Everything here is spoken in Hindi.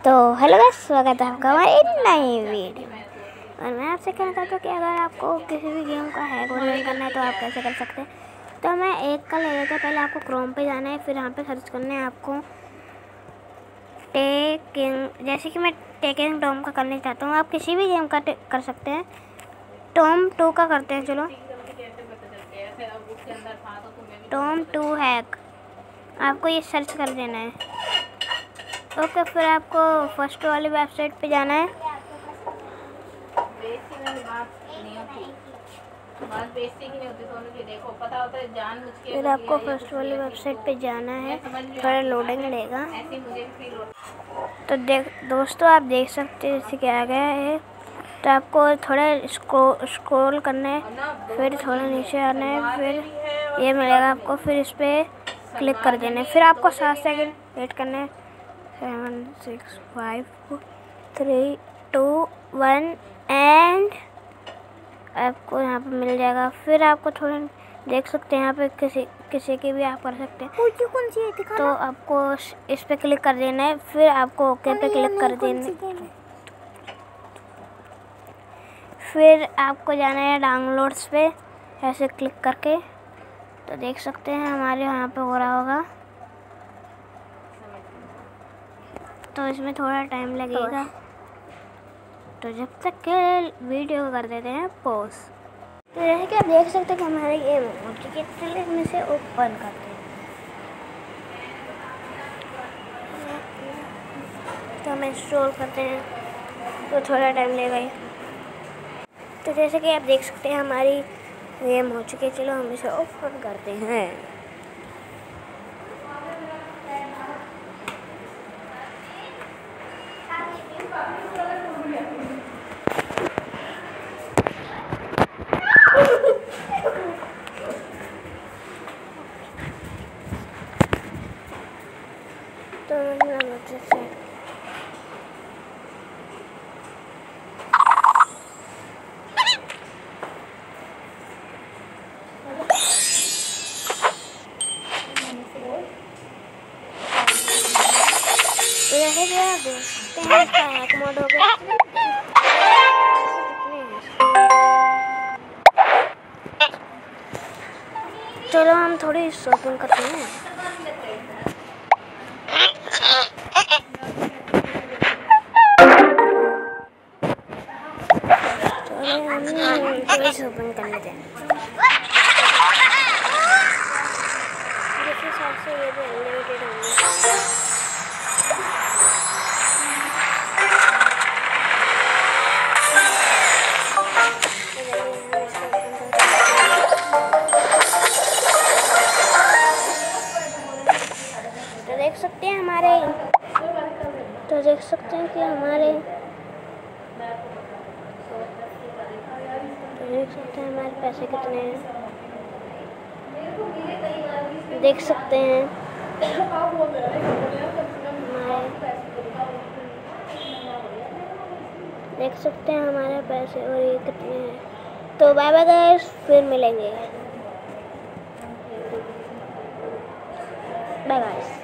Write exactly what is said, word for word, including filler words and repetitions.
तो हेलो गाइस, स्वागत है आपका हमारी नई वीडियो में। और मैं आपसे कहना चाहता हूँ कि अगर आपको किसी भी गेम का हैक वगैरह करना है तो आप कैसे कर सकते हैं। तो मैं एक का ले लेता हूँ। पहले आपको क्रोम पे जाना है, फिर यहाँ पे सर्च करना है आपको टेकिंग। जैसे कि मैं टेकिंग टॉम का करना चाहता हूँ, आप किसी भी गेम का कर सकते हैं। टॉम टू का करते हैं, चलो टॉम टू हैक, आपको ये सर्च कर देना है। ओके okay, फिर आपको फर्स्ट वाली वेबसाइट पे जाना है। फिर आपको फर्स्ट वाली वेबसाइट पे जाना है, थोड़ा लोडिंग लेगा। तो देख दोस्तों, आप देख सकते हैं जैसे कि आ गया है। तो आपको थोड़ा स्क्रॉल स्क्रॉल करना है, फिर थोड़ा नीचे आना है, फिर ये मिलेगा आपको, फिर इस पर क्लिक कर देना है। फिर आपको सात सेकंड वेट करना है। Seven six five three two one and आपको यहाँ पे मिल जाएगा। फिर आपको थोड़ा देख सकते हैं यहाँ पे किसी किसी की भी आप कर सकते हैं। कौन सी है? तो आपको इस पे क्लिक कर देना है, फिर आपको ओके पे क्लिक कर देना है। फिर आपको जाना है डाउनलोड्स पे, ऐसे क्लिक करके। तो देख सकते हैं हमारे यहाँ पे हो रहा होगा, तो इसमें थोड़ा टाइम लगेगा। तो जब तक के वीडियो कर देते हैं पॉज। तो जैसे कि आप देख सकते हैं कि हमारे गेम हो चुकी है, चलिए इसमें से ओपन करते हैं। तो हम इंस्टॉल करते हैं, तो थोड़ा टाइम लेगा ही। तो जैसे कि आप देख सकते हैं हमारी गेम हो चुकी है, चलो हम इसे ओपन करते हैं। तो जैसे कि आप देखते हैं इसका हैक मोड हो गया। चलो हम थोड़ी शॉपिंग करते हैं। चलो हम थोड़ी शॉपिंग कर लेते हैं। जिस हिसाब से ये भी अनलिमिटेड होंगे। तो देख सकते हैं हमारे तो देख सकते हैं कि हमारे तो देख सकते हैं हमारे पैसे कितने हैं, देख सकते हैं हमारे देख सकते हैं हमारे पैसे और ये कितने हैं। तो बाय बाय गाइस, फिर मिलेंगे। Bye guys.